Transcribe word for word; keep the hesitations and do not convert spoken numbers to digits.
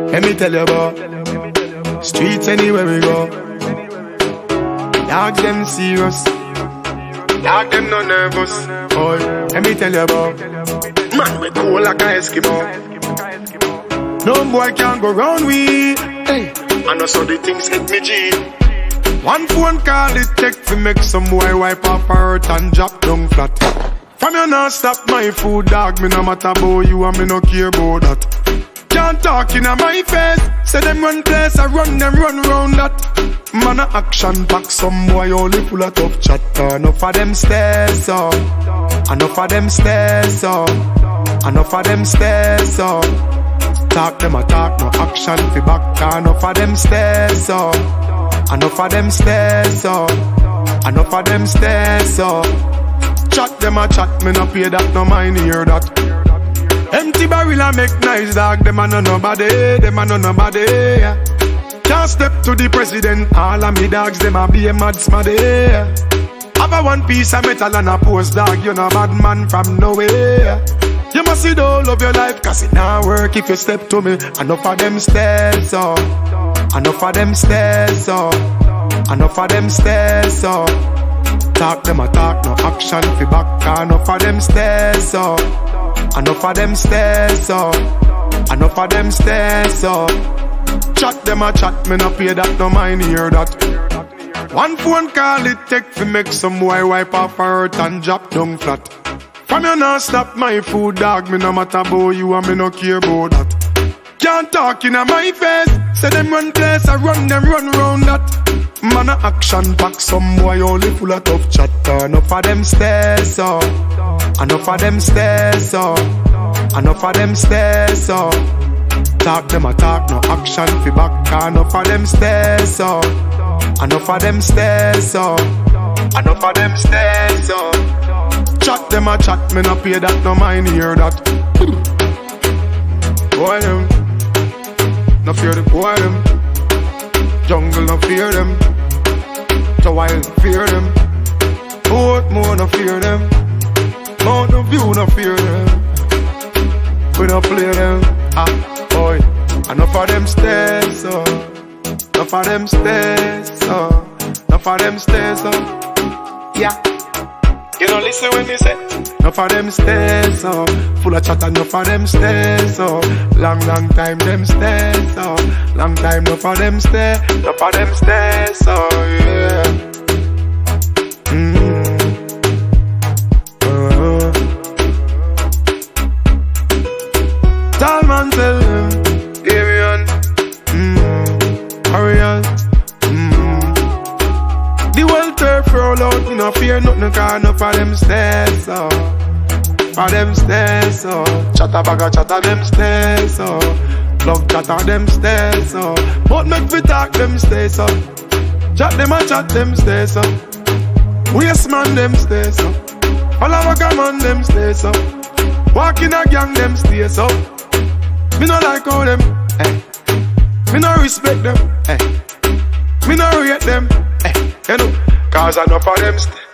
Let me tell you about streets anywhere we go. Dawg them serious, dawg them no nervous. Boy, let me tell you about man we cool like a Eskimo. No boy can go round we. Hey, I know so the things hit me G. One phone call it take to make some boy wipe off her hurt and drop down flat. From you not stop my food, dog. Me no matter about you and me no care about that. Can't talk in my face. Say them run place, I run them run round that. Man a action pack, some boy only full of tough chatter. Enough of them stairs up, enough of them stairs up, enough of them stairs up. Talk them a talk, no action fi back. Enough of them stairs up, enough of them stairs up, enough of them stairs up. Chat them a chat, me no pay that, no mind hear that. Empty barrel a make nice dog, them a no nobody, them a no nobody. Yeah. Can't step to the president, all of me dogs, them a be a mad smaddy. Yeah. Have a one piece of metal and a post dog, you no bad man from nowhere. You must see the whole of your life, cause it not work if you step to me. Enough of them stairs up, enough of them stairs up, enough of them stairs up. Talk them a talk, no action fi back. Enough of them stairs up, enough of them stairs up, enough of them stairs up. Chat them a chat, me no pay that, no mind hear that. One phone call it take fi make some boy wipe off her hurt and drop down flat. From you not stop my food, dog. Me no matter about you and me no care about that. Can't talk in my face. Say them run place, I run them run round that. Man a action pack, some boy only full of tough chatter. Enough of them stairs up, enough of them stairs up, enough of them stairs up. Talk them a talk, no action fi back. Enough of them stairs up, enough of them stairs up, enough of them stairs up. Chat them a chat, me no pay that, no mind hear that. Boy them, no fear the boy them. Jungle no fear them, the wild fear them. Boat more no fear them, Mountain View no fear them. We no play them, ah boy. Enough of them stairs up, enough of them stairs up, enough of them stairs up. Yeah. You don't listen when me say enough of them stairs up, full of chatter, enough of them stairs up. Long, long time them stairs up, long time enough of them stairs, enough of them stairs up, yeah. Mm-hmm. uh-huh. Tall man tell him, carry on, mm-hmm. hurry on. The world turf roll out, me no fear nothing, cause enough of them stairs, so for them stairs, so chatter bagga chatter them stairs, so love chatter them stairs, so but make we talk them stairs, so chat them and chat them stairs, so waste man them stairs, so all of a come on them stairs, so walk in a gang them stairs, so me no like how them, eh. Me no respect them, eh. Me no rate them, eh. You know, cause enough of them stairs.